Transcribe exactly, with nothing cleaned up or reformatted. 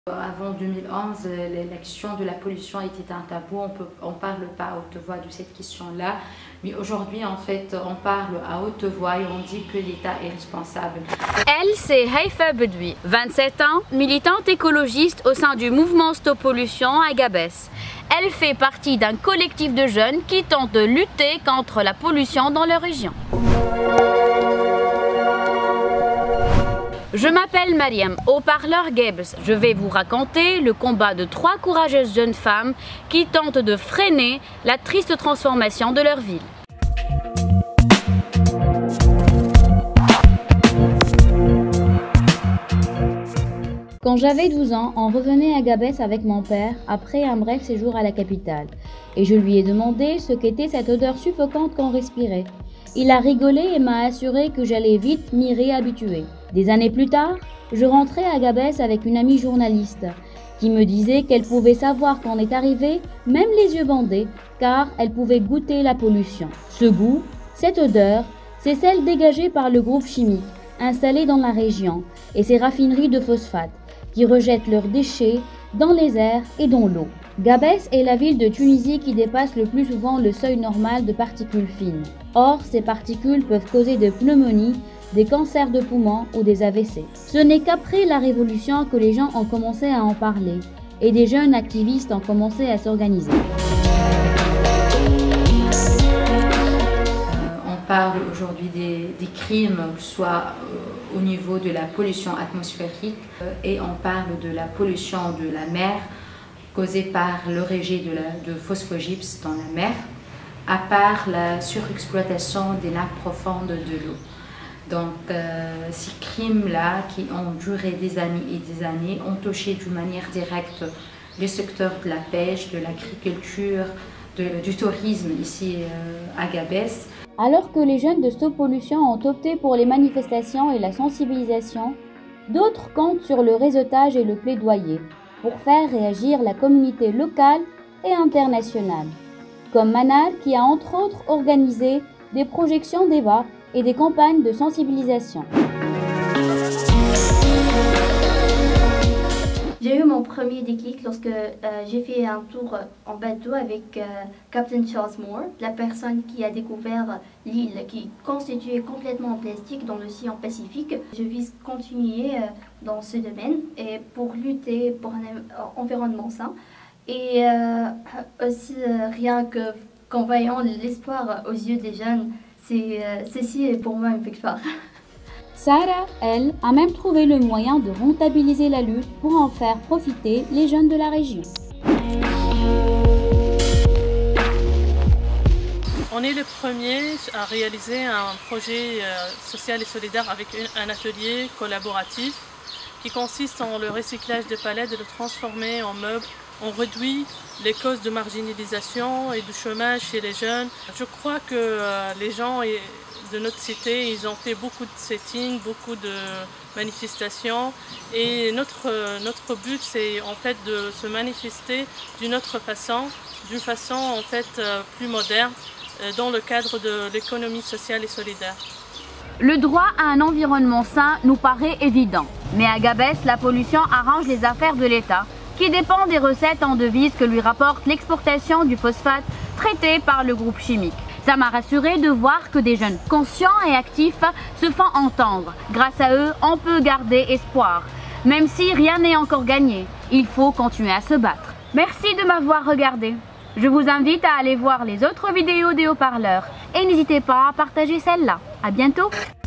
Avant deux mille onze, la question de la pollution était un tabou, on ne parle pas à haute voix de cette question-là. Mais aujourd'hui, en fait, on parle à haute voix et on dit que l'État est responsable. Elle, c'est Haifa Bedoui, vingt-sept ans, militante écologiste au sein du mouvement Stop Pollution à Gabès. Elle fait partie d'un collectif de jeunes qui tentent de lutter contre la pollution dans leur région. Je m'appelle Mariam, haut-parleur Gebs. Je vais vous raconter le combat de trois courageuses jeunes femmes qui tentent de freiner la triste transformation de leur ville. Quand j'avais douze ans, on revenait à Gabès avec mon père après un bref séjour à la capitale. Et je lui ai demandé ce qu'était cette odeur suffocante qu'on respirait. Il a rigolé et m'a assuré que j'allais vite m'y réhabituer. Des années plus tard, je rentrais à Gabès avec une amie journaliste qui me disait qu'elle pouvait savoir qu'on est arrivé, même les yeux bandés, car elle pouvait goûter la pollution. Ce goût, cette odeur, c'est celle dégagée par le groupe chimique installé dans la région et ses raffineries de phosphate qui rejettent leurs déchets dans les airs et dans l'eau. Gabès est la ville de Tunisie qui dépasse le plus souvent le seuil normal de particules fines. Or, ces particules peuvent causer des pneumonies, des cancers de poumons ou des A V C. Ce n'est qu'après la Révolution que les gens ont commencé à en parler et des jeunes activistes ont commencé à s'organiser. On parle aujourd'hui des, des crimes, soit euh, au niveau de la pollution atmosphérique euh, et on parle de la pollution de la mer causée par le rejet de, la, de phosphogypse dans la mer, à part la surexploitation des nappes profondes de l'eau. Donc euh, ces crimes-là qui ont duré des années et des années ont touché d'une manière directe le secteur de la pêche, de l'agriculture, du tourisme ici euh, à Gabès. Alors que les jeunes de Stop Pollution ont opté pour les manifestations et la sensibilisation, d'autres comptent sur le réseautage et le plaidoyer pour faire réagir la communauté locale et internationale. Comme Manal qui a entre autres organisé des projections débats et des campagnes de sensibilisation. J'ai eu mon premier déclic lorsque euh, j'ai fait un tour en bateau avec euh, Captain Charles Moore, la personne qui a découvert l'île qui est constituée complètement en plastique dans l'océan Pacifique. Je vise continuer euh, dans ce domaine et pour lutter pour un environnement sain. Et euh, aussi, euh, rien que, qu'en voyant l'espoir aux yeux des jeunes, c'est, euh, ceci est pour moi une victoire. Sarah, elle, a même trouvé le moyen de rentabiliser la lutte pour en faire profiter les jeunes de la région. On est le premier à réaliser un projet social et solidaire avec un atelier collaboratif qui consiste en le recyclage de palettes, de le transformer en meubles. On réduit les causes de marginalisation et de chômage chez les jeunes. Je crois que les gens de notre cité, ils ont fait beaucoup de settings, beaucoup de manifestations et notre, notre but c'est en fait de se manifester d'une autre façon, d'une façon en fait plus moderne dans le cadre de l'économie sociale et solidaire. Le droit à un environnement sain nous paraît évident, mais à Gabès, la pollution arrange les affaires de l'État qui dépend des recettes en devises que lui rapporte l'exportation du phosphate traité par le groupe chimique. Ça m'a rassuré de voir que des jeunes conscients et actifs se font entendre. Grâce à eux, on peut garder espoir. Même si rien n'est encore gagné, il faut continuer à se battre. Merci de m'avoir regardé. Je vous invite à aller voir les autres vidéos des haut-parleurs et n'hésitez pas à partager celle-là. À bientôt!